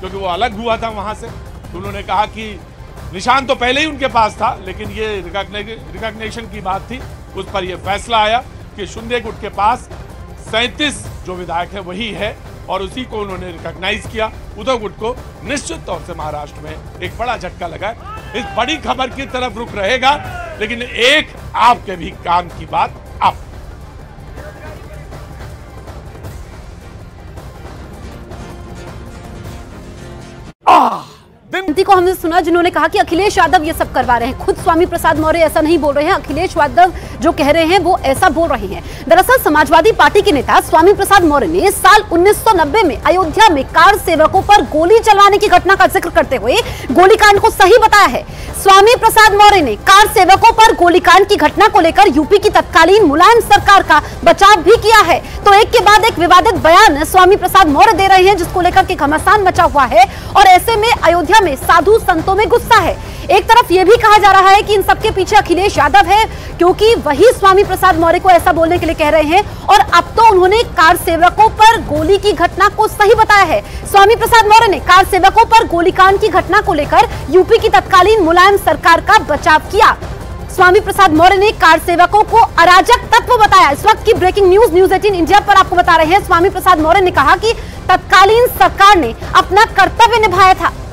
क्योंकि वो अलग हुआ था वहां से। तो उन्होंने कहा कि निशान तो पहले ही उनके पास था, लेकिन ये रिकॉग्निशन की बात थी, उस पर यह फैसला आया कि शिंदे गुट के पास 37 जो विधायक है वही है और उसी को उन्होंने रिकॉग्नाइज किया। उद्धव गुट को निश्चित तौर से महाराष्ट्र में एक बड़ा झटका लगा है। इस बड़ी खबर की तरफ रुख रहेगा, लेकिन एक आपके भी काम की बात आप को हमने सुना जिन्होंने कहा कि अखिलेश यादव ये सब करवा रहे हैं। खुद स्वामी प्रसाद मौर्य ऐसा नहीं बोल रहे हैं, अखिलेश यादव जो कह रहे हैं वो ऐसा बोल रहे हैं। दरअसल समाजवादी पार्टी के नेता स्वामी प्रसाद मौर्य ने साल 1990 में अयोध्या में कार सेवकों पर गोली चलवाने की घटना का जिक्र करते हुए गोलीकांड को सही बताया है। स्वामी प्रसाद मौर्य ने कार सेवकों पर गोलीकांड की घटना को लेकर यूपी की तत्कालीन मुलायम सरकार का बचाव भी किया है। तो एक के बाद एक विवादित बयान स्वामी प्रसाद मौर्य दे रहे हैं, जिसको लेकर के घमासान मचा हुआ है और ऐसे में अयोध्या में साधु संतों में गुस्सा है। एक तरफ यह भी कहा जा रहा है कि इन सबके पीछे अखिलेश यादव है, क्योंकि वही स्वामी प्रसाद मौर्य को ऐसा बोलने के लिए कह रहे हैं और अब तो उन्होंने कार सेवकों पर गोली की घटना को सही बताया है। स्वामी प्रसाद मौर्य ने कार सेवकों पर गोलीकांड की घटना को लेकर यूपी की तत्कालीन मुलायम सरकार का बचाव किया। स्वामी प्रसाद मौर्य ने कार सेवकों को अराजक तत्व बताया। इस वक्त की ब्रेकिंग न्यूज न्यूज 18 इंडिया पर आपको बता रहे हैं। स्वामी प्रसाद मौर्य ने कहा कि तत्कालीन सरकार ने अपना कर्तव्य निभाया था।